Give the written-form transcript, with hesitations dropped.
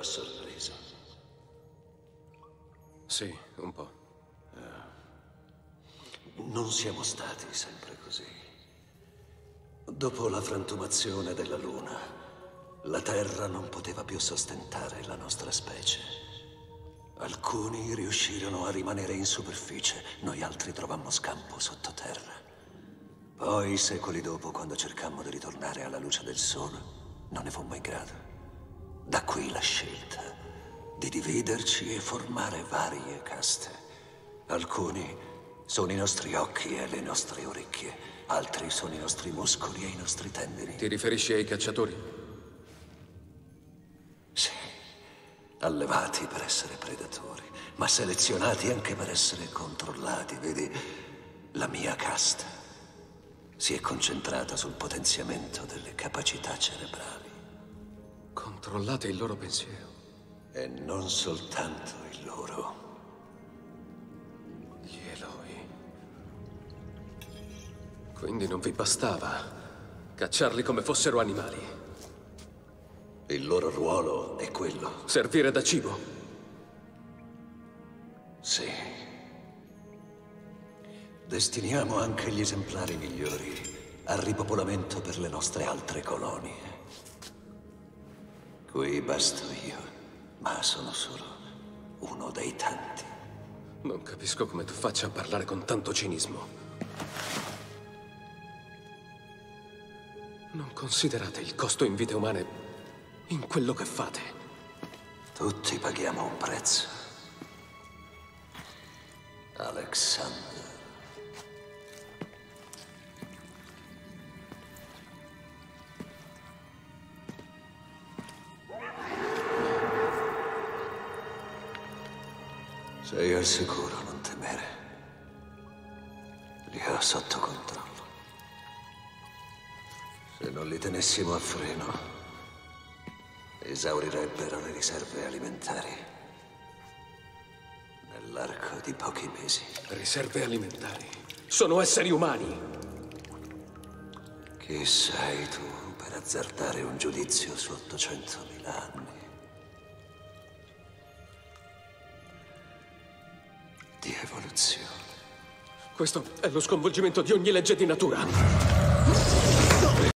sorpreso. Sì, un po'. Non siamo stati sempre così. Dopo la frantumazione della Luna, la Terra non poteva più sostentare la nostra specie. Alcuni riuscirono a rimanere in superficie, noi altri trovammo scampo sottoterra. Poi, secoli dopo, quando cercammo di ritornare alla luce del sole, non ne fummo in grado. Da qui la scelta di dividerci e formare varie caste. Alcuni sono i nostri occhi e le nostre orecchie, altri sono i nostri muscoli e i nostri tendini. Ti riferisci ai cacciatori? Sì, allevati per essere predatori, ma selezionati anche per essere controllati. Vedi, la mia casta si è concentrata sul potenziamento delle capacità cerebrali. Controllate il loro pensiero. E non soltanto il loro. Gli Eloi. Quindi non vi bastava cacciarli come fossero animali. Il loro ruolo è quello. Servire da cibo. Sì. Destiniamo anche gli esemplari migliori al ripopolamento per le nostre altre colonie. Qui basto io, ma sono solo uno dei tanti. Non capisco come tu faccia a parlare con tanto cinismo. Non considerate il costo in vite umane in quello che fate. Tutti paghiamo un prezzo. Alexander. Sei al sicuro, non temere. Li ho sotto controllo. Se non li tenessimo a freno, esaurirebbero le riserve alimentari nell'arco di pochi mesi. Riserve alimentari. Sono esseri umani. Chi sei tu per azzardare un giudizio su 800.000 anni? Di evoluzione. Questo è lo sconvolgimento di ogni legge di natura.